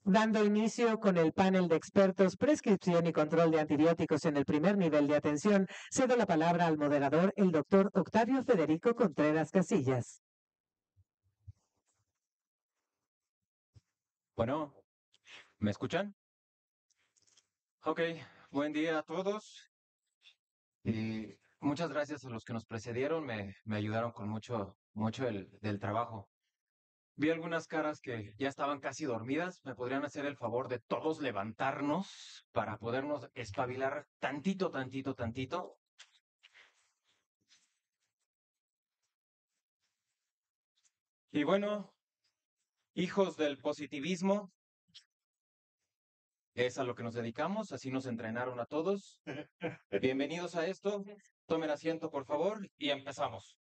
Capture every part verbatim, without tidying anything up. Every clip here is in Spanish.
Dando inicio con el panel de expertos, prescripción y control de antibióticos en el primer nivel de atención, cedo la palabra al moderador, el doctor Octavio Federico Contreras Casillas. Bueno, ¿me escuchan? Ok, buen día a todos. Y muchas gracias a los que nos precedieron, me, me ayudaron con mucho, mucho el, del trabajo. Vi algunas caras que ya estaban casi dormidas. ¿Me podrían hacer el favor de todos levantarnos para podernos espabilar tantito, tantito, tantito? Y bueno, hijos del positivismo, es a lo que nos dedicamos, así nos entrenaron a todos. Bienvenidos a esto. Tomen asiento, por favor, y empezamos.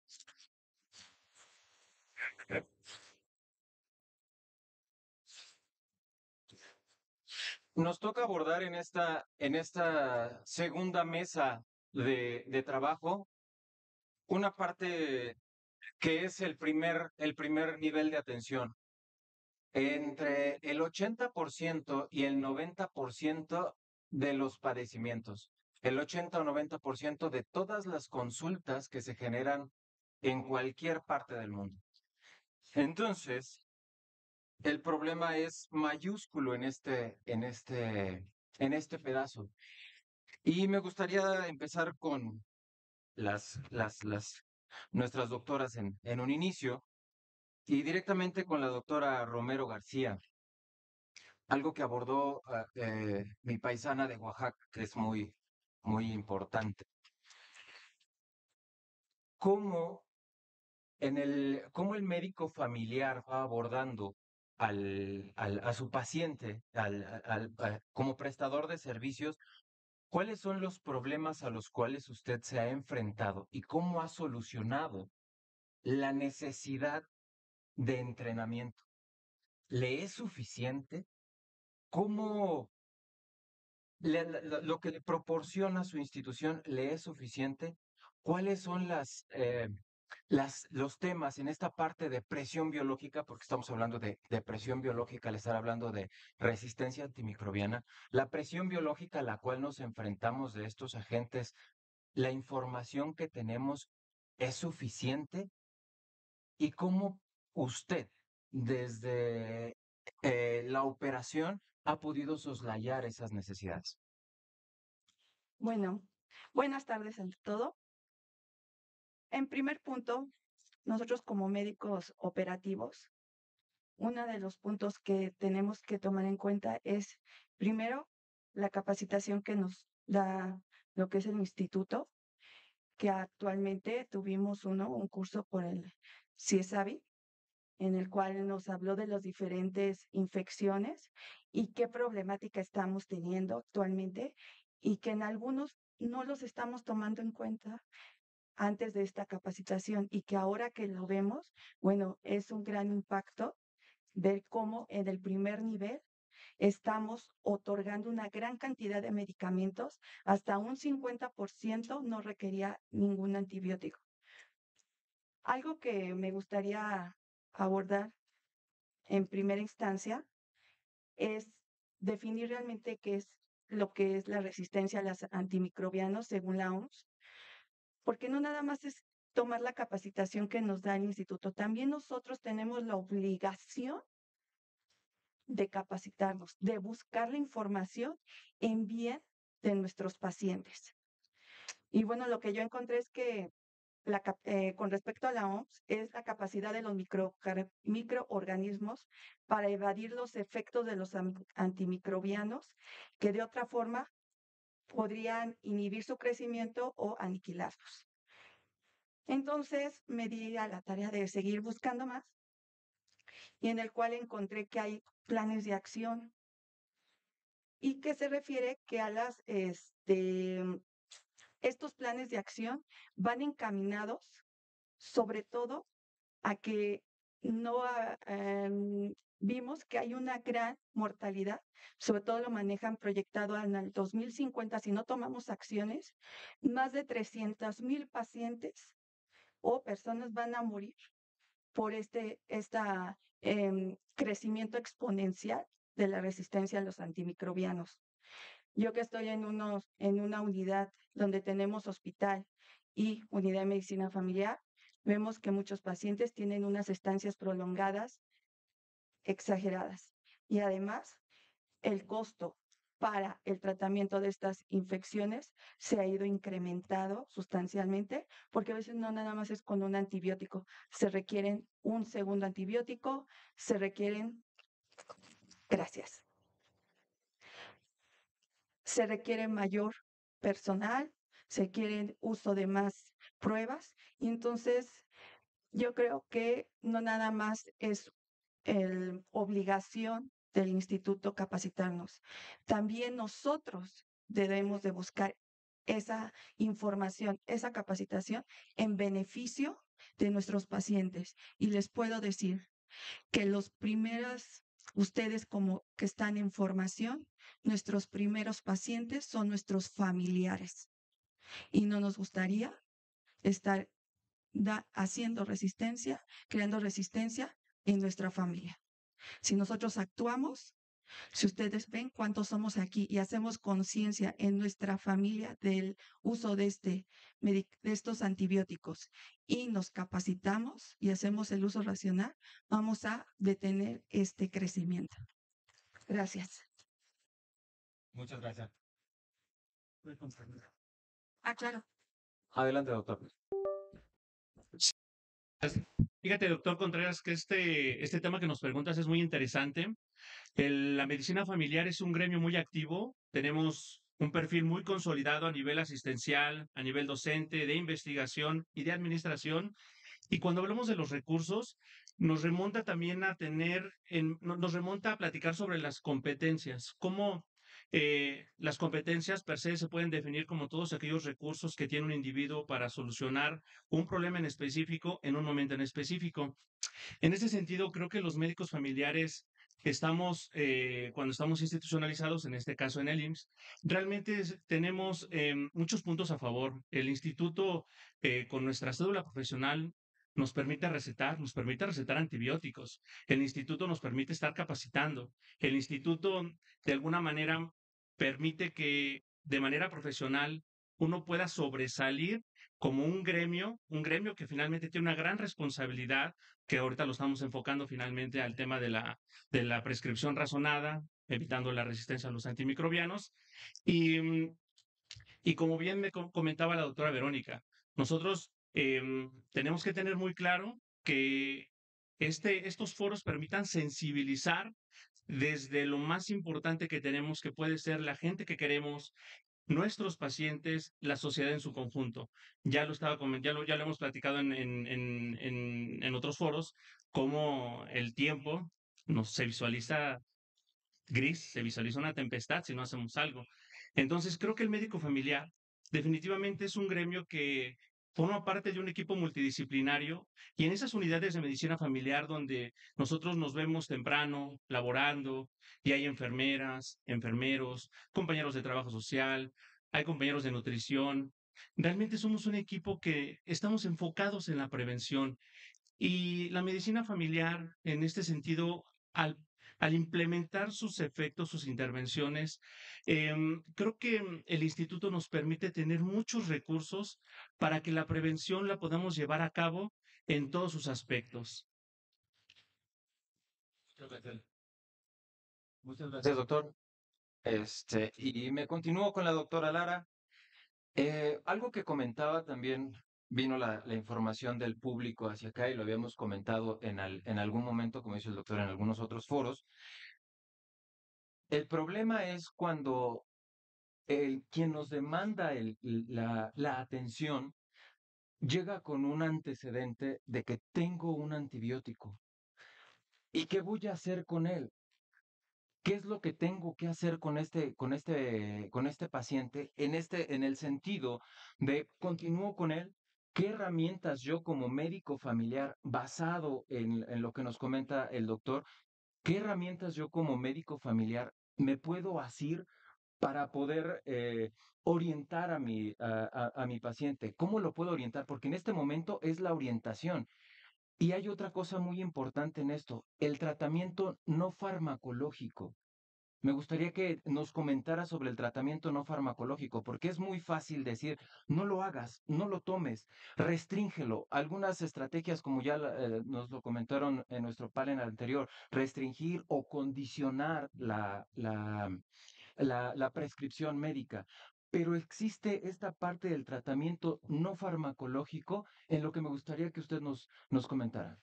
Nos toca abordar en esta, en esta segunda mesa de, de trabajo una parte que es el primer, el primer nivel de atención. Entre el ochenta por ciento y el noventa por ciento de los padecimientos, el ochenta o noventa por ciento de todas las consultas que se generan en cualquier parte del mundo. Entonces, el problema es mayúsculo en este, en este, en este pedazo. Y me gustaría empezar con las, las, las, nuestras doctoras en, en un inicio y directamente con la doctora Romero García, algo que abordó ah, eh, mi paisana de Oaxaca, que es muy, muy importante. ¿Cómo, en el, cómo el médico familiar va abordando al, al, a su paciente al, al, al, como prestador de servicios? ¿Cuáles son los problemas a los cuales usted se ha enfrentado y cómo ha solucionado la necesidad de entrenamiento? ¿Le es suficiente? ¿Cómo le- la- lo que le proporciona su institución le es suficiente? ¿Cuáles son las, eh, las, los temas en esta parte de presión biológica? Porque estamos hablando de, de presión biológica al estar hablando de resistencia antimicrobiana. La presión biológica a la cual nos enfrentamos de estos agentes, ¿la información que tenemos es suficiente? ¿Y cómo usted, desde eh, la operación, ha podido soslayar esas necesidades? Bueno, buenas tardes ante todo. En primer punto, nosotros como médicos operativos, uno de los puntos que tenemos que tomar en cuenta es, primero, la capacitación que nos da lo que es el instituto, que actualmente tuvimos uno, un curso por el CIESAVI, en el cual nos habló de las diferentes infecciones y qué problemática estamos teniendo actualmente y que en algunos no los estamos tomando en cuenta antes de esta capacitación y que ahora que lo vemos, bueno, es un gran impacto ver cómo en el primer nivel estamos otorgando una gran cantidad de medicamentos, hasta un cincuenta por ciento no requería ningún antibiótico. Algo que me gustaría abordar en primera instancia es definir realmente qué es lo que es la resistencia a los antimicrobianos según la O M S, porque no nada más es tomar la capacitación que nos da el instituto, también nosotros tenemos la obligación de capacitarnos, de buscar la información en bien de nuestros pacientes. Y bueno, lo que yo encontré es que la, eh, con respecto a la O M S es la capacidad de los micro, microorganismos para evadir los efectos de los antimicrobianos que de otra forma podrían inhibir su crecimiento o aniquilarlos. Entonces me di a la tarea de seguir buscando más y en el cual encontré que hay planes de acción y que se refiere que a las, este, estos planes de acción van encaminados sobre todo a que no um, vimos que hay una gran mortalidad, sobre todo lo manejan proyectado en el dos mil cincuenta, si no tomamos acciones, más de trescientos mil pacientes o personas van a morir por este esta, eh, crecimiento exponencial de la resistencia a los antimicrobianos. Yo que estoy en, unos, en una unidad donde tenemos hospital y unidad de medicina familiar, vemos que muchos pacientes tienen unas estancias prolongadas exageradas y además el costo para el tratamiento de estas infecciones se ha ido incrementado sustancialmente, porque a veces no nada más es con un antibiótico, se requieren un segundo antibiótico, se requieren, gracias, se requiere mayor personal, se requiere uso de más pruebas, y entonces yo creo que no nada más es el, obligación del instituto capacitarnos. También nosotros debemos de buscar esa información, esa capacitación en beneficio de nuestros pacientes. Y les puedo decir que los primeros, ustedes como que están en formación, nuestros primeros pacientes son nuestros familiares. Y no nos gustaría estar da, haciendo resistencia, creando resistencia en nuestra familia. Si nosotros actuamos, si ustedes ven cuántos somos aquí y hacemos conciencia en nuestra familia del uso de, este, de estos antibióticos y nos capacitamos y hacemos el uso racional, vamos a detener este crecimiento. Gracias. Muchas gracias. Ah, claro. Adelante, doctor. Fíjate, doctor Contreras, que este, este tema que nos preguntas es muy interesante. El- la medicina familiar es un gremio muy activo. Tenemos un perfil muy consolidado a nivel asistencial, a nivel docente, de investigación y de administración. Y cuando hablamos de los recursos, nos remonta también a tener, en- no- nos remonta a platicar sobre las competencias, cómo eh, las competencias per se se pueden definir como todos aquellos recursos que tiene un individuo para solucionar un problema en específico en un momento en específico. En ese sentido, creo que los médicos familiares que estamos, eh, cuando estamos institucionalizados, en este caso en el I M S S, realmente es- tenemos eh, muchos puntos a favor. El instituto, eh, con nuestra cédula profesional, nos permite recetar, nos permite recetar antibióticos. El instituto nos permite estar capacitando. El instituto, de alguna manera, permite que de manera profesional uno pueda sobresalir como un gremio, un gremio que finalmente tiene una gran responsabilidad, que ahorita lo estamos enfocando finalmente al tema de la, de la prescripción razonada, evitando la resistencia a los antimicrobianos. Y, mm, y como bien me co- comentaba la doctora Verónica, nosotros em, tenemos que tener muy claro que este, estos foros permitan sensibilizar desde lo más importante que tenemos, que puede ser la gente que queremos, nuestros pacientes, la sociedad en su conjunto. Ya lo estaba comen- ya lo, ya lo hemos platicado en, en, en, en, en otros foros, cómo el tiempo nos se visualiza gris, se visualiza una tempestad si no hacemos algo. Entonces, creo que el médico familiar definitivamente es un gremio que forma parte de un equipo multidisciplinario y en esas unidades de medicina familiar donde nosotros nos vemos temprano, laborando, y hay enfermeras, enfermeros, compañeros de trabajo social, hay compañeros de nutrición. Realmente somos un equipo que estamos enfocados en la prevención y la medicina familiar, en este sentido, al, al implementar sus efectos, sus intervenciones, em, creo que mm, el instituto nos permite tener muchos recursos para que la prevención la podamos llevar a cabo en todos sus aspectos. Muchas gracias, doctor. Este, y me continúo con la doctora Lara. Eh, algo que comentaba también, vino la, la información del público hacia acá y lo habíamos comentado en, al- en algún momento, como dice el doctor, en algunos otros foros. El problema es cuando el, quien nos demanda el- la, la atención llega con un antecedente de que tengo un antibiótico. ¿Y qué voy a hacer con él? ¿Qué es lo que tengo que hacer con este, con este, con este paciente en este, en el sentido de continúo con él? ¿Qué herramientas yo como médico familiar, basado en, en lo que nos comenta el doctor, qué herramientas yo como médico familiar me puedo asir para poder eh, orientar a mi, a, a- a mi paciente? ¿Cómo lo puedo orientar? Porque en este momento es la orientación. Y hay otra cosa muy importante en esto, el tratamiento no farmacológico. me gustaría que nos comentara sobre el tratamiento no farmacológico, porque es muy fácil decir, no lo hagas, no lo tomes, restríngelo. Algunas estrategias, como ya eh, nos lo comentaron en nuestro panel anterior, restringir o condicionar la, la, la, la prescripción médica. Pero existe esta parte del tratamiento no farmacológico en lo que me gustaría que usted nos, nos comentara.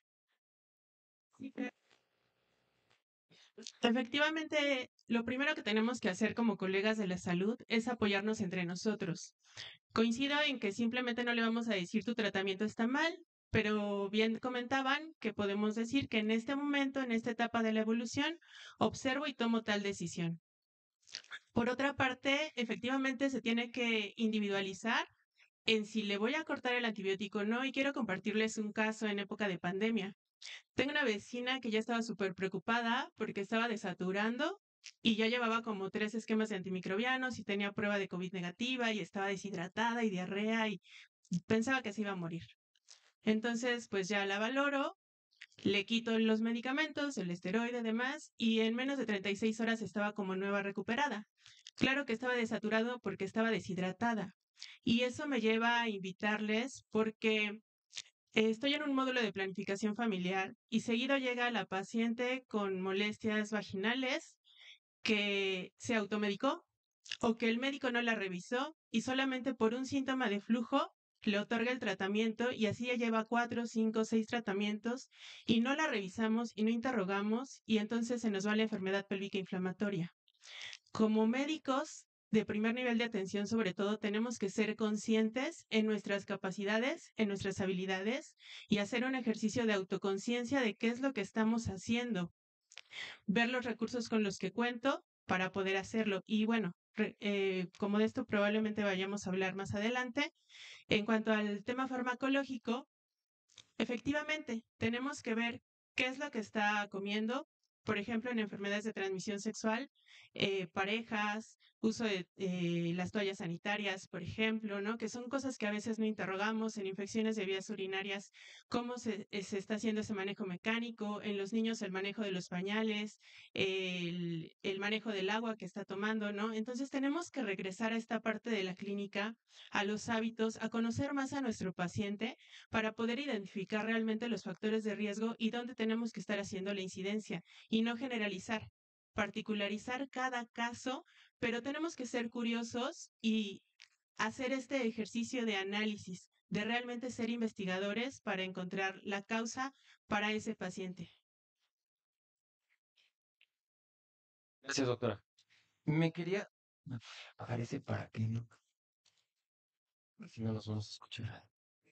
Efectivamente, lo primero que tenemos que hacer como colegas de la salud es apoyarnos entre nosotros. Coincido en que simplemente no le vamos a decir tu tratamiento está mal, pero bien comentaban que podemos decir que en este momento, en esta etapa de la evolución, observo y tomo tal decisión. Por otra parte, efectivamente se tiene que individualizar en si le voy a cortar el antibiótico o no, y quiero compartirles un caso en época de pandemia. Tengo una vecina que ya estaba súper preocupada porque estaba desaturando y ya llevaba como tres esquemas de antimicrobianos y tenía prueba de COVID negativa y estaba deshidratada y diarrea y pensaba que se iba a morir. Entonces, pues ya la valoro, le quito los medicamentos, el esteroide y demás, y en menos de treinta y seis horas estaba como nueva recuperada. Claro que estaba desaturado porque estaba deshidratada. Y eso me lleva a invitarles porque estoy en un módulo de planificación familiar y seguido llega la paciente con molestias vaginales que se automedicó o que el médico no la revisó y solamente por un síntoma de flujo le otorga el tratamiento y así ya lleva cuatro, cinco, seis tratamientos y no la revisamos y no interrogamos y entonces se nos va la enfermedad pélvica inflamatoria. Como médicos de primer nivel de atención, sobre todo, tenemos que ser conscientes en nuestras capacidades, en nuestras habilidades y hacer un ejercicio de autoconciencia de qué es lo que estamos haciendo. Ver los recursos con los que cuento para poder hacerlo. Y bueno, re, eh, como de esto probablemente vayamos a hablar más adelante, en cuanto al tema farmacológico, efectivamente, tenemos que ver qué es lo que está comiendo. Por ejemplo, en enfermedades de transmisión sexual, eh, parejas, uso de eh, las toallas sanitarias, por ejemplo, ¿no? Que son cosas que a veces no interrogamos. En infecciones de vías urinarias, cómo se, eh, se está haciendo ese manejo mecánico. En los niños, el manejo de los pañales, el, el manejo del agua que está tomando, ¿no? Entonces, tenemos que regresar a esta parte de la clínica, a los hábitos, a conocer más a nuestro paciente para poder identificar realmente los factores de riesgo y dónde tenemos que estar haciendo la incidencia y no generalizar, particularizar cada caso, pero tenemos que ser curiosos y hacer este ejercicio de análisis, de realmente ser investigadores para encontrar la causa para ese paciente. Gracias, doctora. Me quería... Aparece para que no... Si no nos vamos a escuchar.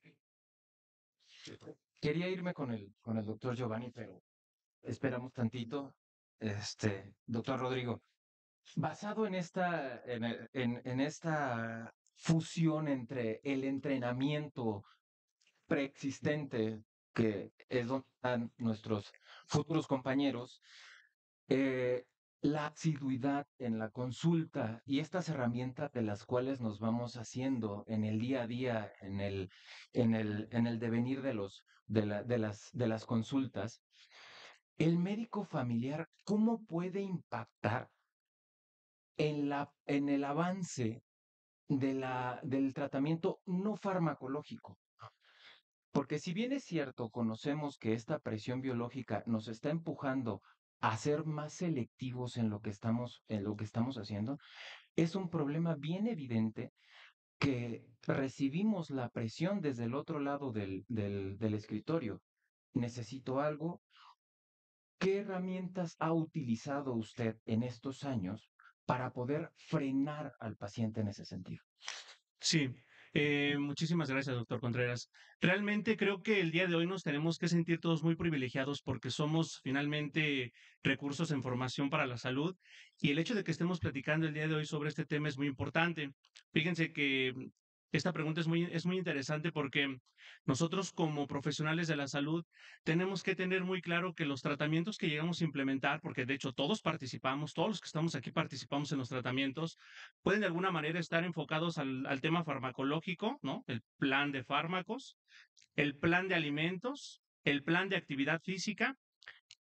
Quería irme con el, con el doctor Giovanni, pero esperamos tantito. Este, doctor Rodrigo, basado en esta, en, e- en, en esta fusión entre el entrenamiento preexistente, que es donde están nuestros futuros compañeros, eh, la asiduidad en la consulta y estas herramientas de las cuales nos vamos haciendo en el día a día, en el, en el, en el devenir de, los, de, la- de las, de las consultas, el médico familiar, ¿cómo puede impactar en la, en el avance de la, del tratamiento no farmacológico? Porque si bien es cierto, conocemos que esta presión biológica nos está empujando a ser más selectivos en lo que estamos, en lo que estamos haciendo, es un problema bien evidente que recibimos la presión desde el otro lado del, del, del escritorio. Necesito algo. ¿Qué herramientas ha utilizado usted en estos años para poder frenar al paciente en ese sentido? Sí, eh, muchísimas gracias, doctor Contreras. Realmente creo que el día de hoy nos tenemos que sentir todos muy privilegiados porque somos finalmente recursos en formación para la salud y el hecho de que estemos platicando el día de hoy sobre este tema es muy importante. Fíjense que mm, esta pregunta es muy, es muy interesante porque nosotros como profesionales de la salud tenemos que tener muy claro que los tratamientos que llegamos a implementar, porque de hecho todos participamos, todos los que estamos aquí participamos en los tratamientos, pueden de alguna manera estar enfocados al, al tema farmacológico, ¿no? El plan de fármacos, el plan de alimentos, el plan de actividad física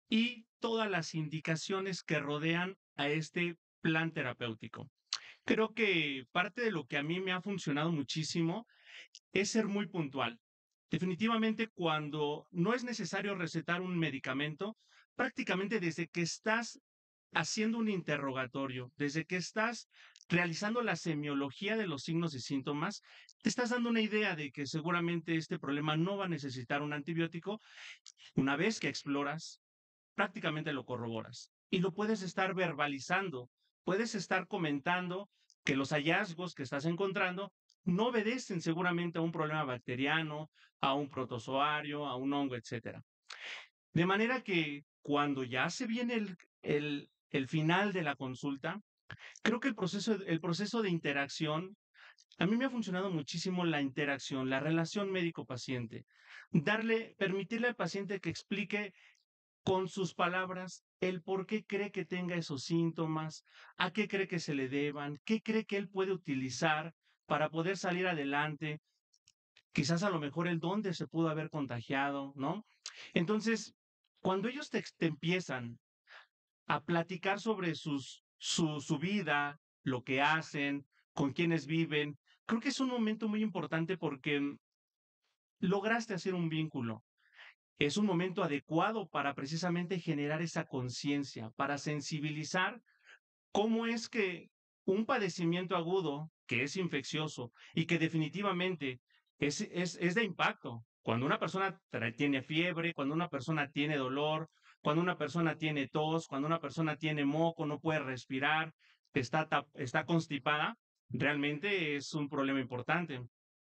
y todas las indicaciones que rodean a este plan terapéutico. Creo que parte de lo que a mí me ha funcionado muchísimo es ser muy puntual. Definitivamente, cuando no es necesario recetar un medicamento, prácticamente desde que estás haciendo un interrogatorio, desde que estás realizando la semiología de los signos y síntomas, te estás dando una idea de que seguramente este problema no va a necesitar un antibiótico. Una vez que exploras, prácticamente lo corroboras y lo puedes estar verbalizando, puedes estar comentando que los hallazgos que estás encontrando no obedecen seguramente a un problema bacteriano, a un protozoario, a un hongo, etcétera. De manera que cuando ya se viene el, el, el final de la consulta, creo que el proceso, el proceso de interacción, a mí me ha funcionado muchísimo la interacción, la relación médico-paciente. Darle, permitirle al paciente que explique con sus palabras el por qué cree que tenga esos síntomas, a qué cree que se le deban, qué cree que él puede utilizar para poder salir adelante, quizás a lo mejor el dónde se pudo haber contagiado, ¿no? Entonces, cuando ellos te, te empiezan a platicar sobre sus, su, su vida, lo que hacen, con quienes viven, creo que es un momento muy importante porque lograste hacer un vínculo. Es un momento adecuado para precisamente generar esa conciencia, para sensibilizar cómo es que un padecimiento agudo, que es infeccioso y que definitivamente es, es, es de impacto, cuando una persona tiene fiebre, cuando una persona tiene dolor, cuando una persona tiene tos, cuando una persona tiene moco, no puede respirar, está, está constipada, realmente es un problema importante.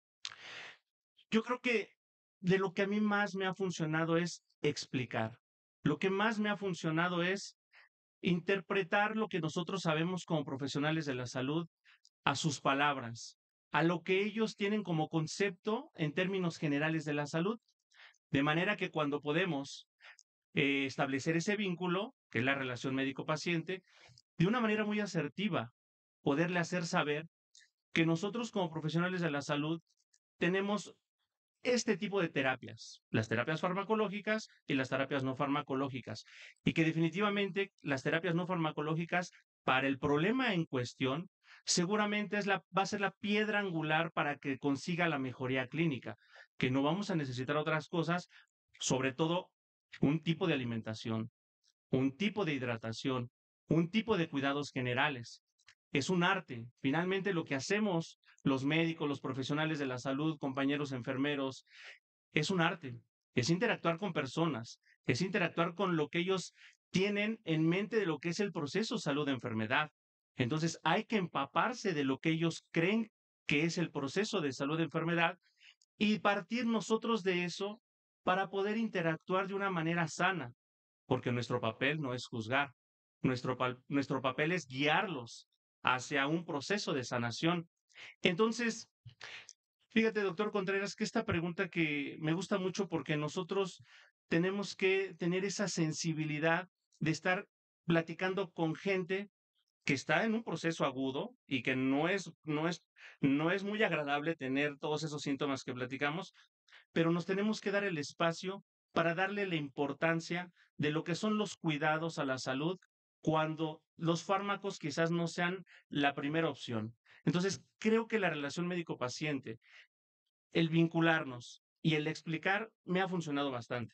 Yo creo que de lo que a mí más me ha funcionado es explicar. Lo que más me ha funcionado es interpretar lo que nosotros sabemos como profesionales de la salud a sus palabras, a lo que ellos tienen como concepto en términos generales de la salud, de manera que cuando podemos eh, establecer ese vínculo, que es la relación médico-paciente, de una manera muy asertiva, poderle hacer saber que nosotros como profesionales de la salud tenemos este tipo de terapias, las terapias farmacológicas y las terapias no farmacológicas, y que definitivamente las terapias no farmacológicas para el problema en cuestión seguramente es la, va a ser la piedra angular para que consiga la mejoría clínica, que no vamos a necesitar otras cosas, sobre todo un tipo de alimentación, un tipo de hidratación, un tipo de cuidados generales. Es un arte. Finalmente lo que hacemos los médicos, los profesionales de la salud, compañeros enfermeros, es un arte. Es interactuar con personas, es interactuar con lo que ellos tienen en mente de lo que es el proceso salud-enfermedad. Entonces hay que empaparse de lo que ellos creen que es el proceso de salud-enfermedad y partir nosotros de eso para poder interactuar de una manera sana, porque nuestro papel no es juzgar, nuestro, nuestro papel es guiarlos hacia un proceso de sanación. Entonces, fíjate, doctor Contreras, que esta pregunta que me gusta mucho porque nosotros tenemos que tener esa sensibilidad de estar platicando con gente que está en un proceso agudo y que no es, no es, no es muy agradable tener todos esos síntomas que platicamos, pero nos tenemos que dar el espacio para darle la importancia de lo que son los cuidados a la salud cuando los fármacos quizás no sean la primera opción. Entonces, creo que la relación médico-paciente, el vincularnos y el explicar me ha funcionado bastante.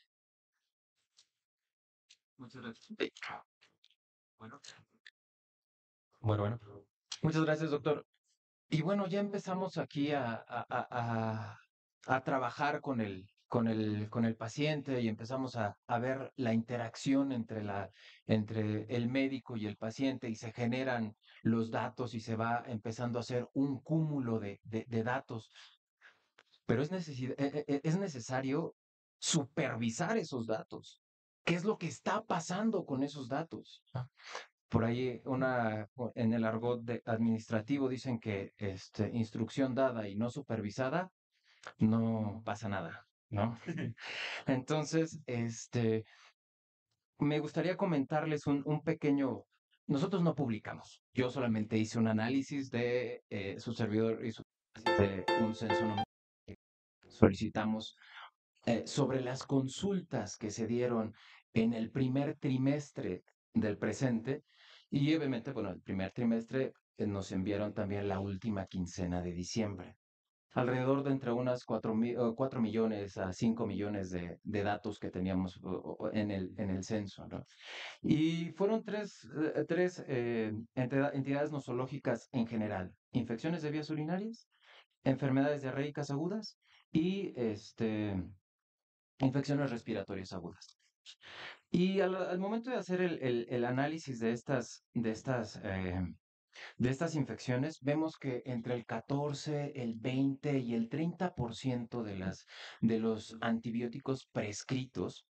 Muchas gracias. Bueno. Bueno, bueno. Muchas gracias, doctor. Y bueno, ya empezamos aquí a, a, a, a trabajar con el, con el, con el paciente y empezamos a, a ver la interacción entre, la, entre el médico y el paciente y se generan los datos y se va empezando a hacer un cúmulo de, de, de datos. Pero es, necesid- e- e- es necesario supervisar esos datos. ¿Qué es lo que está pasando con esos datos? Por ahí una, en el argot de- administrativo dicen que este, instrucción dada y no supervisada, no pasa nada, ¿no? Entonces, este, me gustaría comentarles un, un pequeño, nosotros no publicamos, yo solamente hice un análisis de eh, su servidor y su, de un censo nominal que solicitamos eh, sobre las consultas que se dieron en el primer trimestre del presente y obviamente, bueno, el primer trimestre eh, nos enviaron también la última quincena de diciembre. Alrededor de entre unas cuatro millones a cinco millones de, de datos que teníamos uh, en el, en el censo, ¿no? Y fueron tres, eh, tres eh, entidades nosológicas en general: infecciones de vías urinarias, enfermedades diarreicas agudas y este, infecciones respiratorias agudas. Y al, al momento de hacer el, el, el, análisis de estas, de estas, eh, de estas infecciones, vemos que entre el catorce, el veinte y el treinta por ciento de, las, de los antibióticos prescritos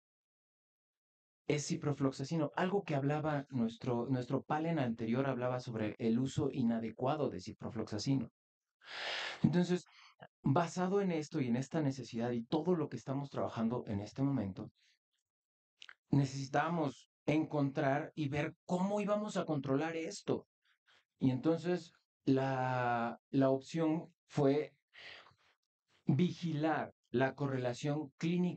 es ciprofloxacino. Algo que hablaba nuestro, nuestro palen anterior, hablaba sobre el uso inadecuado de ciprofloxacino. Entonces, basado en esto y en esta necesidad y todo lo que estamos trabajando en este momento, necesitábamos encontrar y ver cómo íbamos a controlar esto. Y entonces la, la opción fue vigilar la correlación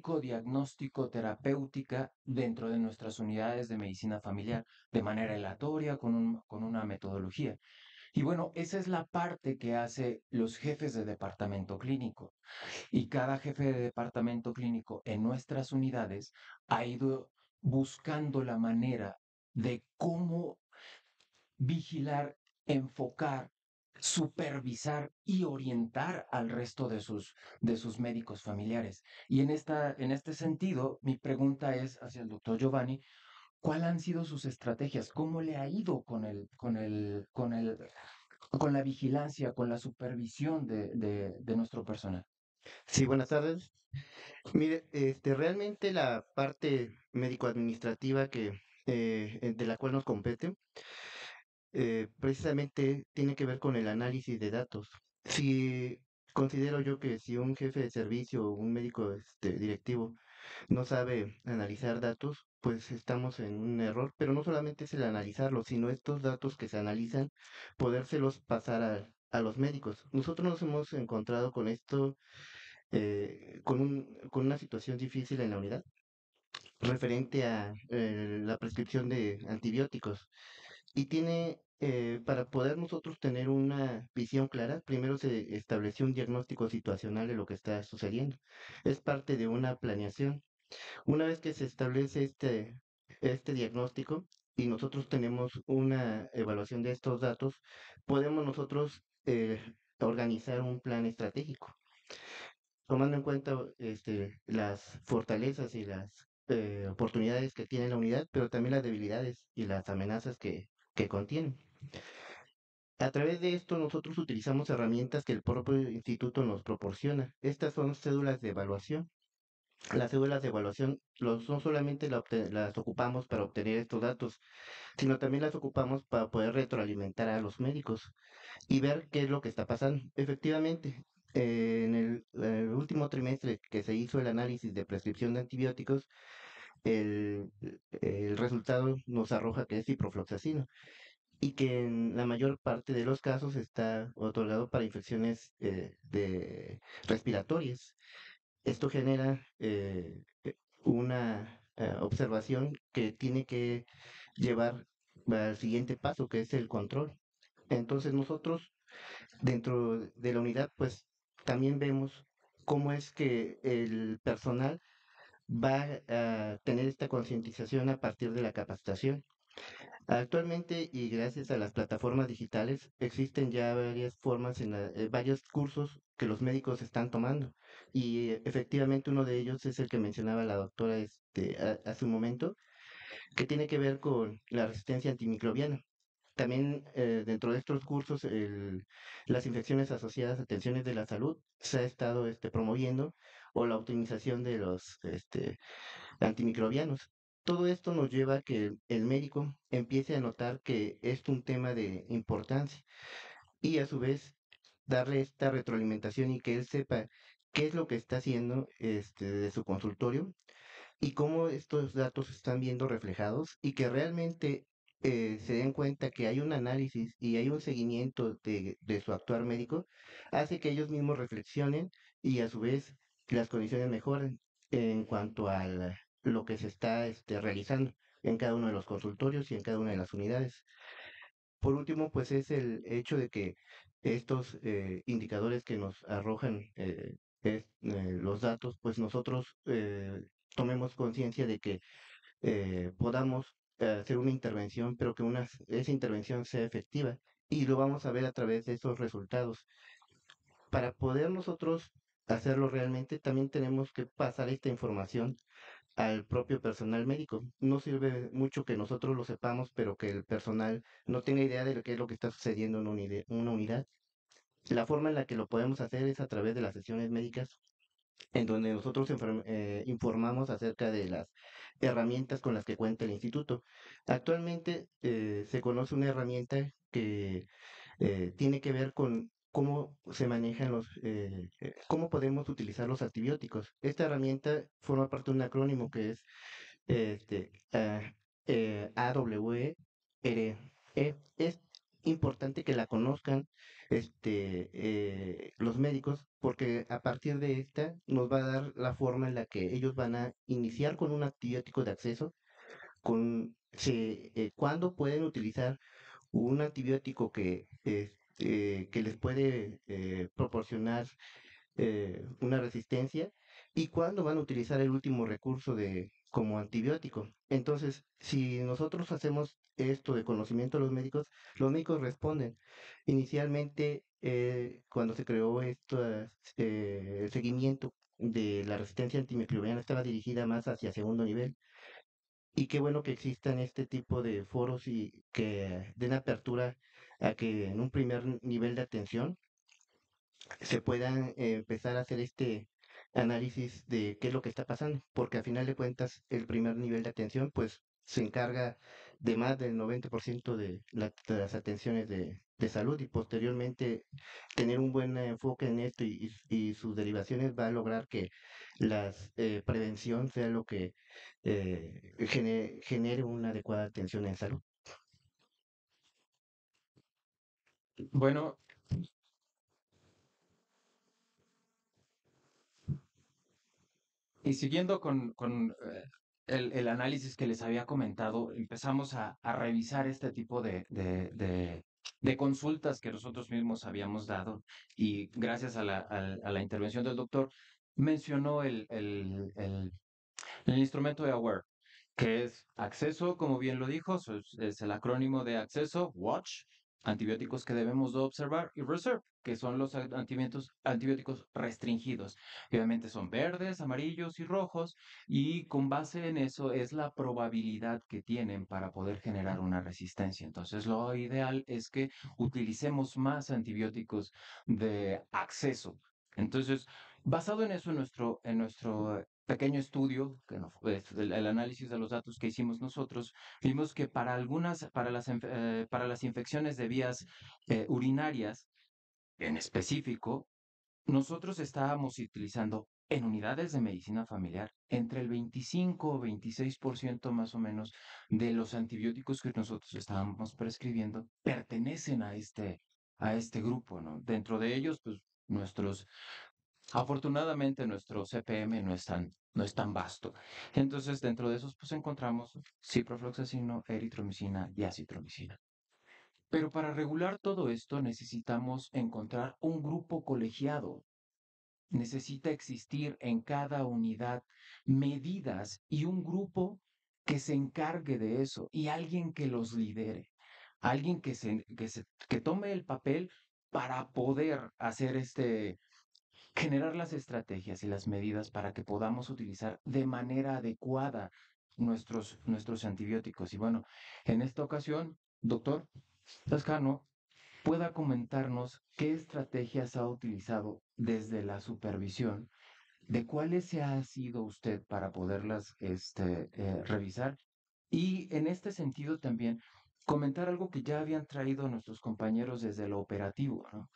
clínico-diagnóstico-terapéutica dentro de nuestras unidades de medicina familiar de manera aleatoria, con, un, con una metodología. Y bueno, esa es la parte que hace los jefes de departamento clínico. Y cada jefe de departamento clínico en nuestras unidades ha ido buscando la manera de cómo vigilar, enfocar, supervisar y orientar al resto de sus, de sus médicos familiares. Y en, esta, en este sentido, mi pregunta es hacia el doctor Giovanni: ¿cuáles han sido sus estrategias? ¿Cómo le ha ido con el, con el, con el, con la vigilancia, con la supervisión de, de, de nuestro personal? Sí, buenas tardes. Mire, este, realmente la parte médico-administrativa que eh, de la cual nos compete, eh, precisamente tiene que ver con el análisis de datos. Si considero yo que si un jefe de servicio o un médico este, directivo no sabe analizar datos, pues estamos en un error, pero no solamente es el analizarlos, sino estos datos que se analizan, podérselos pasar a, a los médicos. Nosotros nos hemos encontrado con esto, eh, con un, con una situación difícil en la unidad referente a eh, la prescripción de antibióticos. Y tiene, eh, para poder nosotros tener una visión clara, primero se estableció un diagnóstico situacional de lo que está sucediendo. Es parte de una planeación. Una vez que se establece este, este diagnóstico y nosotros tenemos una evaluación de estos datos, podemos nosotros eh, organizar un plan estratégico, tomando en cuenta este, las fortalezas y las eh, oportunidades que tiene la unidad, pero también las debilidades y las amenazas que, que contiene. A través de esto nosotros utilizamos herramientas que el propio instituto nos proporciona. Estas son cédulas de evaluación. Las cédulas de evaluación los, no solamente la las ocupamos para obtener estos datos, sino también las ocupamos para poder retroalimentar a los médicos y ver qué es lo que está pasando. Efectivamente, eh, en el, el último trimestre que se hizo el análisis de prescripción de antibióticos, el, el resultado nos arroja que es ciprofloxacino y que en la mayor parte de los casos está otorgado para infecciones eh, de respiratorias. Esto genera eh, eh, una eh, observación que tiene que llevar al siguiente paso, que es el control. Entonces nosotros dentro de la unidad, pues también vemos cómo es que el personal va a tener esta concientización a partir de la capacitación. Actualmente, y gracias a las plataformas digitales, existen ya varias formas, en la- eh, varios cursos que los médicos están tomando. Y eh, efectivamente uno de ellos es el que mencionaba la doctora este, a- hace un momento, que tiene que ver con la resistencia antimicrobiana. También eh, dentro de estos cursos, el- las infecciones asociadas a tensiones de la salud se ha estado este, promoviendo, o la optimización de los este, antimicrobianos. Todo esto nos lleva a que el médico empiece a notar que es un tema de importancia y a su vez darle esta retroalimentación y que él sepa qué es lo que está haciendo este, de su consultorio y cómo estos datos se están viendo reflejados y que realmente eh, se den cuenta que hay un análisis y hay un seguimiento de, de su actuar médico, hace que ellos mismos reflexionen y a su vez las condiciones mejoren en cuanto al, lo que se está este, realizando en cada uno de los consultorios y en cada una de las unidades. Por último, pues es el hecho de que estos eh, indicadores que nos arrojan eh, es- eh, los datos, pues nosotros eh, tomemos conciencia de que eh, podamos eh, hacer una intervención, pero que una, esa intervención sea efectiva. Y lo vamos a ver a través de esos resultados. Para poder nosotros hacerlo realmente, también tenemos que pasar esta información al propio personal médico. No sirve mucho que nosotros lo sepamos, pero que el personal no tenga idea de lo que es lo que está sucediendo en una unide- una unidad. La forma en la que lo podemos hacer es a través de las sesiones médicas, en donde nosotros enfer- eh, informamos acerca de las herramientas con las que cuenta el instituto. Actualmente eh, se conoce una herramienta que eh, tiene que ver con cómo se manejan los, eh, eh, cómo podemos utilizar los antibióticos. Esta herramienta forma parte de un acrónimo que es este, ah, eh, A W R E. Es importante que la conozcan este, eh, los médicos porque a partir de esta nos va a dar la forma en la que ellos van a iniciar con un antibiótico de acceso, con se, eh, cuándo pueden utilizar un antibiótico que, este, que les puede eh, proporcionar eh, una resistencia y cuándo van a utilizar el último recurso de como antibiótico. Entonces, si nosotros hacemos esto de conocimiento a los médicos, los médicos responden. Inicialmente, eh, cuando se creó esto, eh, el seguimiento de la resistencia antimicrobiana estaba dirigida más hacia segundo nivel. Y qué bueno que existan este tipo de foros y que den apertura a que en un primer nivel de atención se puedan eh, empezar a hacer este análisis de qué es lo que está pasando, porque a final de cuentas el primer nivel de atención pues se encarga de más del noventa por ciento de, la- de las atenciones de, de salud y posteriormente tener un buen enfoque en esto y, y- y sus derivaciones va a lograr que la prevención sea lo que eh, gene- genere una adecuada atención en salud. Bueno, y siguiendo con, con eh, el, el análisis que les había comentado, empezamos a, a revisar este tipo de, de, de, de consultas que nosotros mismos habíamos dado y gracias a la, al- a la intervención del doctor mencionó el, el, el, el instrumento de AWARE, que es acceso, como bien lo dijo, so- es, es el acrónimo de acceso, watch, antibióticos que debemos de observar, y reserve, que son los a- antibióticos, antibióticos restringidos. Obviamente son verdes, amarillos y rojos, y con base en eso es la probabilidad que tienen para poder generar una resistencia. Entonces, lo ideal es que utilicemos más antibióticos de acceso. Entonces, basado en eso, en nuestro, en nuestro pequeño estudio, que no fue- es el, el análisis de los datos que hicimos nosotros, vimos que para algunas, para las, enf- eh, para las infecciones de vías eh, urinarias, en específico, nosotros estábamos utilizando en unidades de medicina familiar entre el veinticinco o veintiséis por ciento más o menos de los antibióticos que nosotros estábamos prescribiendo pertenecen a este, a este grupo, ¿no? Dentro de ellos, pues nuestros afortunadamente nuestro C P M no es tan, no es tan vasto. Entonces, dentro de esos, pues encontramos ciprofloxacino, eritromicina y acitromicina. Pero para regular todo esto necesitamos encontrar un grupo colegiado. Necesita existir en cada unidad medidas y un grupo que se encargue de eso y alguien que los lidere, alguien que se, que se, que tome el papel para poder hacer este, generar las estrategias y las medidas para que podamos utilizar de manera adecuada nuestros, nuestros antibióticos. Y bueno, en esta ocasión, doctor Lascano, pueda comentarnos qué estrategias ha utilizado desde la supervisión, de cuáles se ha sido usted para poderlas este, eh, revisar. Y en este sentido también comentar algo que ya habían traído nuestros compañeros desde lo operativo, ¿no?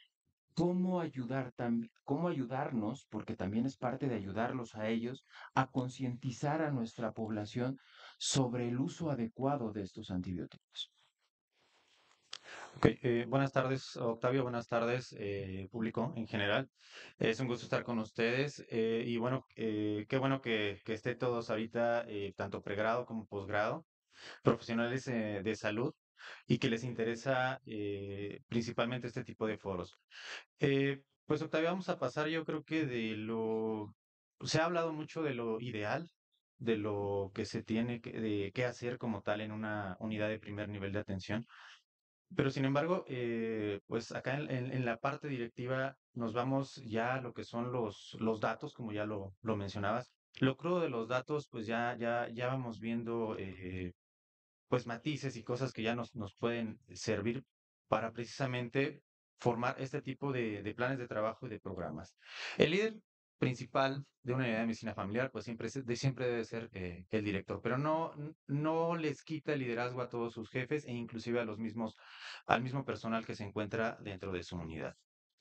Cómo ayudar también, cómo ayudarnos, porque también es parte de ayudarlos a ellos, a concientizar a nuestra población sobre el uso adecuado de estos antibióticos. Ok, eh, buenas tardes, Octavio, buenas tardes, eh, público en general. Es un gusto estar con ustedes eh, y bueno, eh, qué bueno que, que esté todos ahorita, eh, tanto pregrado como posgrado, profesionales eh, de salud y que les interesa eh, principalmente este tipo de foros. Eh, pues Octavio, vamos a pasar yo creo que de lo... Se ha hablado mucho de lo ideal, de lo que se tiene que, de qué hacer como tal en una unidad de primer nivel de atención. Pero sin embargo, eh, pues acá en, en- en la parte directiva nos vamos ya a lo que son los, los datos, como ya lo, lo mencionabas. Lo crudo de los datos, pues ya, ya, ya vamos viendo eh, pues matices y cosas que ya nos, nos pueden servir para precisamente formar este tipo de, de planes de trabajo y de programas. El líder principal de una unidad de medicina familiar, pues siempre, es- de, siempre debe ser eh, el director, pero no, no les quita el liderazgo a todos sus jefes e inclusive a los mismos, al mismo personal que se encuentra dentro de su unidad.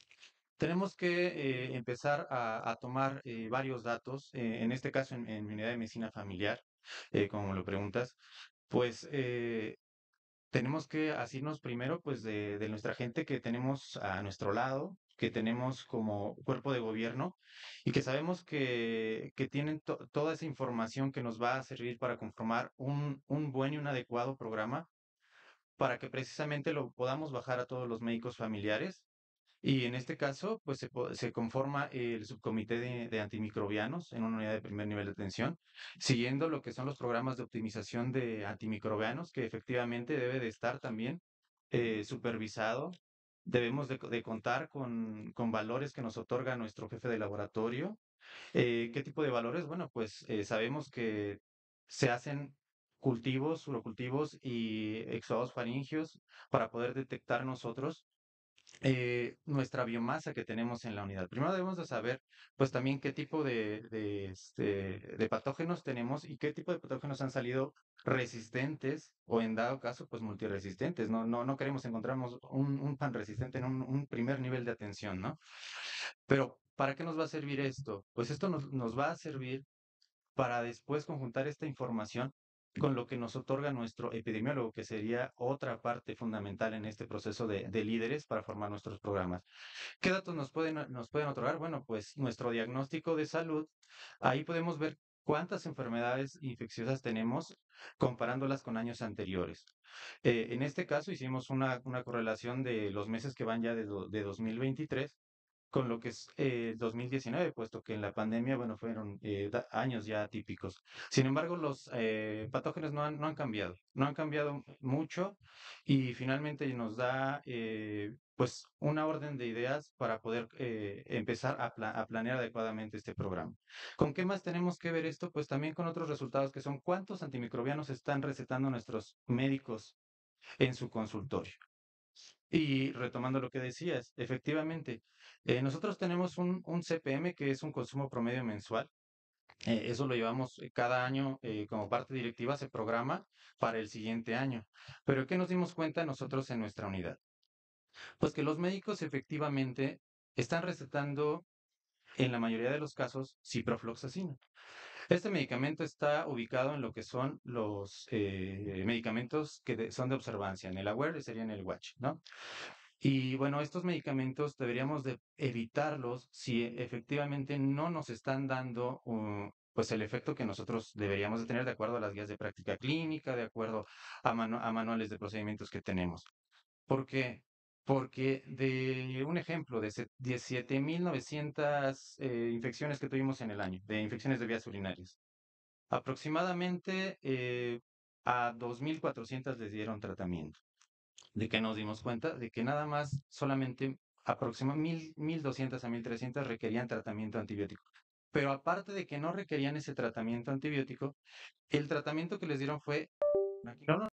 Tenemos que eh, empezar a, a tomar eh, varios datos, eh, en este caso en, en mi unidad de medicina familiar, eh, como me lo preguntas, pues eh, tenemos que asirnos primero pues de, de nuestra gente que tenemos a nuestro lado, que tenemos como cuerpo de gobierno y que sabemos que, que tienen to- toda esa información que nos va a servir para conformar un, un buen y un adecuado programa para que precisamente lo podamos bajar a todos los médicos familiares. Y en este caso, pues se, po- se conforma el subcomité de, de antimicrobianos en una unidad de primer nivel de atención, siguiendo lo que son los programas de optimización de antimicrobianos, que efectivamente debe de estar también eh, supervisado. Debemos de, co- de contar con, con valores que nos otorga nuestro jefe de laboratorio. Eh, ¿qué tipo de valores? Bueno, pues eh, sabemos que se hacen cultivos, urocultivos y exudados faringios para poder detectar nosotros eh, nuestra biomasa que tenemos en la unidad. Primero debemos de saber, pues también qué tipo de, de, este, de patógenos tenemos y qué tipo de patógenos han salido resistentes o en dado caso, pues multiresistentes. No, no, no queremos encontrarnos un, un pan resistente en un, un primer nivel de atención, ¿no? Pero, ¿para qué nos va a servir esto? Pues esto nos, nos va a servir para después conjuntar esta información con lo que nos otorga nuestro epidemiólogo, que sería otra parte fundamental en este proceso de, de líderes para formar nuestros programas. ¿Qué datos nos pueden, nos pueden otorgar? Bueno, pues nuestro diagnóstico de salud, ahí podemos ver cuántas enfermedades infecciosas tenemos comparándolas con años anteriores. Eh, en este caso hicimos una, una correlación de los meses que van ya de, do- de dos mil veintitrés con lo que es eh, dos mil diecinueve, puesto que en la pandemia, bueno, fueron eh, da- años ya típicos. Sin embargo, los eh, patógenos no han, no han cambiado, no han cambiado mucho y finalmente nos da, eh, pues, una orden de ideas para poder eh, empezar a, pla- a planear adecuadamente este programa. ¿Con qué más tenemos que ver esto? Pues también con otros resultados que son cuántos antimicrobianos están recetando nuestros médicos en su consultorio. Y retomando lo que decías, efectivamente, eh, nosotros tenemos un, un C P M que es un consumo promedio mensual. Eh, eso lo llevamos eh, cada año eh, como parte directiva, se programa para el siguiente año. Pero ¿qué nos dimos cuenta nosotros en nuestra unidad? Pues que los médicos efectivamente están recetando en la mayoría de los casos ciprofloxacina. Este medicamento está ubicado en lo que son los eh, medicamentos que de- son de observancia. En el AWARE sería en el WATCH, ¿no? Y bueno, estos medicamentos deberíamos de evitarlos si efectivamente no nos están dando uh, pues el efecto que nosotros deberíamos de tener de acuerdo a las guías de práctica clínica, de acuerdo a, manu- a manuales de procedimientos que tenemos. ¿Por qué? Porque de un ejemplo de se- diecisiete mil novecientas eh, infecciones que tuvimos en el año, de infecciones de vías urinarias, aproximadamente eh, a dos mil cuatrocientas les dieron tratamiento. ¿De que nos dimos cuenta? De que nada más solamente aproximadamente mil doscientas a mil trescientas requerían tratamiento antibiótico. Pero aparte de que no requerían ese tratamiento antibiótico, el tratamiento que les dieron fue naquinona.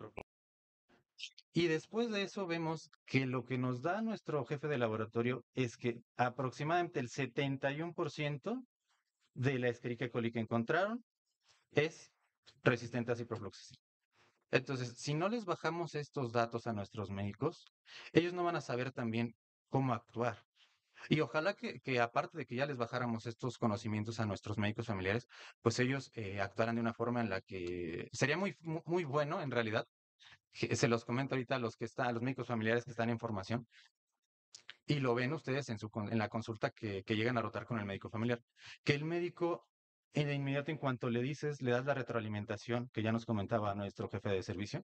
Y después de eso vemos que lo que nos da nuestro jefe de laboratorio es que aproximadamente el setenta y uno por ciento de la Escherichia coli que encontraron es resistente a ciprofloxacina. Entonces, si no les bajamos estos datos a nuestros médicos, ellos no van a saber también cómo actuar. Y ojalá que, que aparte de que ya les bajáramos estos conocimientos a nuestros médicos familiares, pues ellos eh, actuaran de una forma en la que sería muy, mu- muy bueno en realidad que se los comento ahorita a los que están, a los médicos familiares que están en formación, y lo ven ustedes en, su, con- en la consulta que, que llegan a rotar con el médico familiar, que el médico eh, de inmediato en cuanto le dices, le das la retroalimentación que ya nos comentaba nuestro jefe de servicio,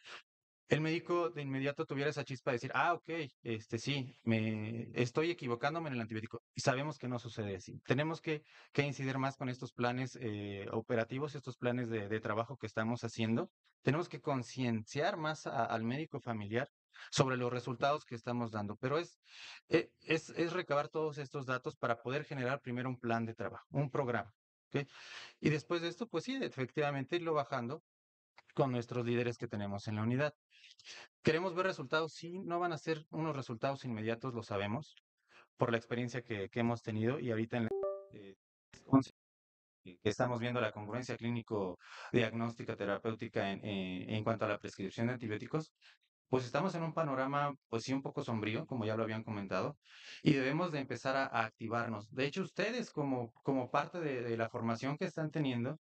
el médico de inmediato tuviera esa chispa de decir, ah, ok, este sí, me estoy equivocándome en el antibiótico. Y sabemos que no sucede así. Tenemos que, que incidir más con estos planes eh, operativos, estos planes de, de trabajo que estamos haciendo. Tenemos que concienciar más a- al médico familiar sobre los resultados que estamos dando. Pero es, eh, es, es recabar todos estos datos para poder generar primero un plan de trabajo, un programa. ¿Ok? Y después de esto, pues sí, efectivamente irlo bajando con nuestros líderes que tenemos en la unidad. ¿Queremos ver resultados? Sí, no van a ser unos resultados inmediatos, lo sabemos, por la experiencia que, que hemos tenido y ahorita en la, eh, once, que estamos viendo la congruencia clínico-diagnóstica terapéutica en, eh, en cuanto a la prescripción de antibióticos, pues estamos en un panorama, pues sí, un poco sombrío, como ya lo habían comentado, y debemos de empezar a, a activarnos. De hecho, ustedes como, como parte de, de la formación que están teniendo,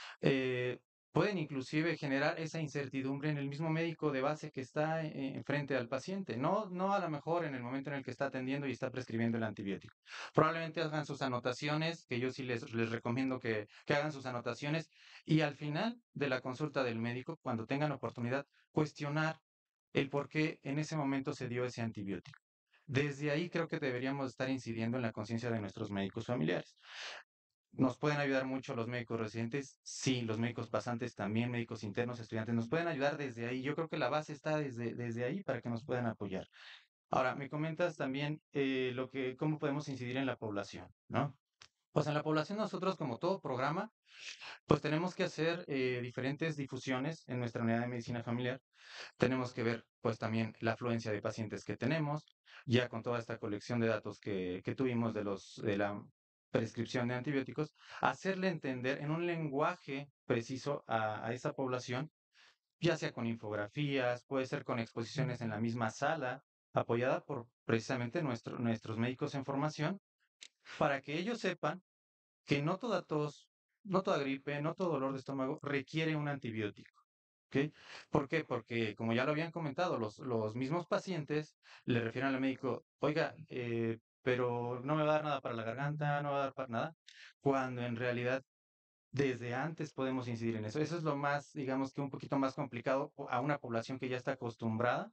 eh, pueden inclusive generar esa incertidumbre en el mismo médico de base que está eh, frente al paciente, no, no a lo mejor en el momento en el que está atendiendo y está prescribiendo el antibiótico. Probablemente hagan sus anotaciones, que yo sí les, les recomiendo que, que hagan sus anotaciones y al final de la consulta del médico, cuando tengan oportunidad, cuestionar el por qué en ese momento se dio ese antibiótico. Desde ahí creo que deberíamos estar incidiendo en la conciencia de nuestros médicos familiares. ¿Nos pueden ayudar mucho los médicos residentes? Sí, los médicos pasantes también, médicos internos, estudiantes, nos pueden ayudar desde ahí. Yo creo que la base está desde, desde ahí para que nos puedan apoyar. Ahora, me comentas también eh, lo que, cómo podemos incidir en la población, ¿no? Pues en la población nosotros, como todo programa, pues tenemos que hacer eh, diferentes difusiones en nuestra unidad de medicina familiar. Tenemos que ver, pues también la afluencia de pacientes que tenemos, ya con toda esta colección de datos que, que tuvimos de los de la prescripción de antibióticos, hacerle entender en un lenguaje preciso a, a esa población, ya sea con infografías, puede ser con exposiciones en la misma sala, apoyada por precisamente nuestro, nuestros médicos en formación, para que ellos sepan que no toda tos, no toda gripe, no todo dolor de estómago requiere un antibiótico. ¿Ok? ¿Por qué? Porque, como ya lo habían comentado, los, los mismos pacientes le refieren al médico, oiga, eh, pero no me va a dar nada para la garganta, no va a dar para nada, cuando en realidad desde antes podemos incidir en eso. Eso es lo más, digamos que un poquito más complicado o- a una población que ya está acostumbrada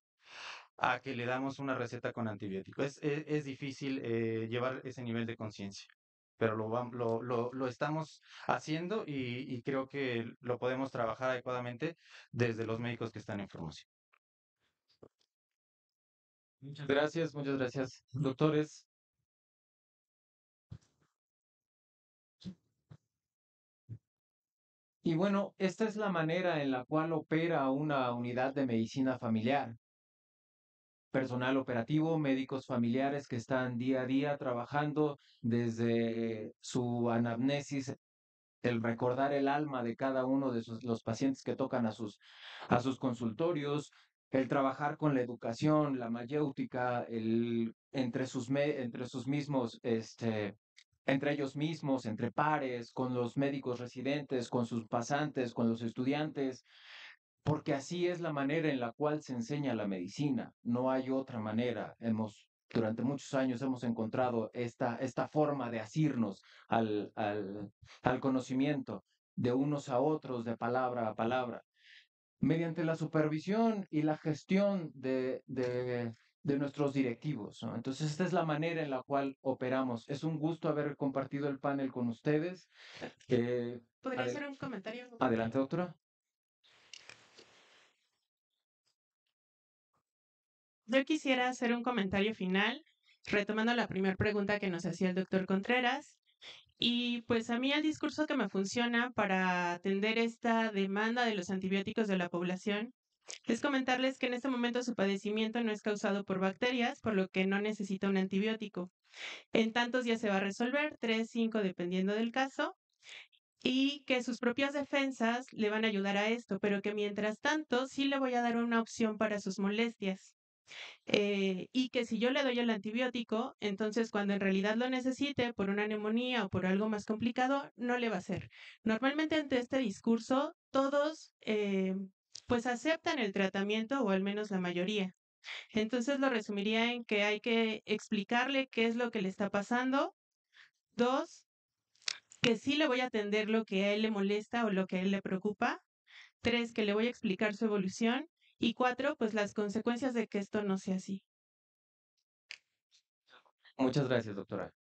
a que le damos una receta con antibiótico. Es, es, es difícil eh, llevar ese nivel de conciencia, pero lo, vam- lo, lo, lo estamos haciendo y, y creo que lo podemos trabajar adecuadamente desde los médicos que están en formación. Muchas gracias, muchas gracias, doctores. Y bueno, esta es la manera en la cual opera una unidad de medicina familiar. Personal operativo, médicos familiares que están día a día trabajando desde su anamnesis, el recordar el alma de cada uno de sus- los pacientes que tocan a sus, a sus consultorios, el trabajar con la educación, la mayéutica, el, entre, sus me- entre sus mismos, este, entre ellos mismos, entre pares, con los médicos residentes, con sus pasantes, con los estudiantes, porque así es la manera en la cual se enseña la medicina. No hay otra manera. Hemos, durante muchos años hemos encontrado esta, esta forma de asirnos al, al, al conocimiento de unos a otros, de palabra a palabra, mediante la supervisión y la gestión de, de, de nuestros directivos, ¿no? Entonces, esta es la manera en la cual operamos. Es un gusto haber compartido el panel con ustedes. Eh, ¿Podría adel- hacer un comentario? adelante, doctora. Yo quisiera hacer un comentario final, retomando la primera pregunta que nos hacía el doctor Contreras. Y pues a mí el discurso que me funciona para atender esta demanda de los antibióticos de la población es comentarles que en este momento su padecimiento no es causado por bacterias, por lo que no necesita un antibiótico. En tantos días se va a resolver, tres, cinco, dependiendo del caso, y que sus propias defensas le van a ayudar a esto, pero que mientras tanto sí le voy a dar una opción para sus molestias. Eh, y que si yo le doy el antibiótico, entonces cuando en realidad lo necesite por una neumonía o por algo más complicado, no le va a hacer. Normalmente ante este discurso, todos eh, pues aceptan el tratamiento o al menos la mayoría. Entonces lo resumiría en que hay que explicarle qué es lo que le está pasando. Dos, que sí le voy a atender lo que a él le molesta o lo que a él le preocupa. Tres, que le voy a explicar su evolución. Y cuatro, pues las consecuencias de que esto no sea así. Muchas gracias, doctora.